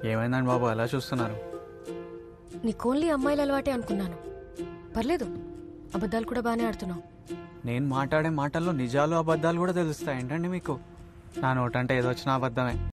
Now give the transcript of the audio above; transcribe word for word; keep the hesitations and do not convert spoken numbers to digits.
ఏమైందండి బాబు అలా చూస్తున్నారు? నీకు ఓన్లీ అమ్మాయిల అలవాటే అనుకున్నాను. పర్లేదు, అబద్ధాలు కూడా బాగానే ఆడుతున్నావు. నేను మాట్లాడే మాటల్లో నిజాలు అబద్ధాలు కూడా తెలుస్తాయి ఏంటండి మీకు? నా నోటంటే ఏదో వచ్చిన అబద్ధమే.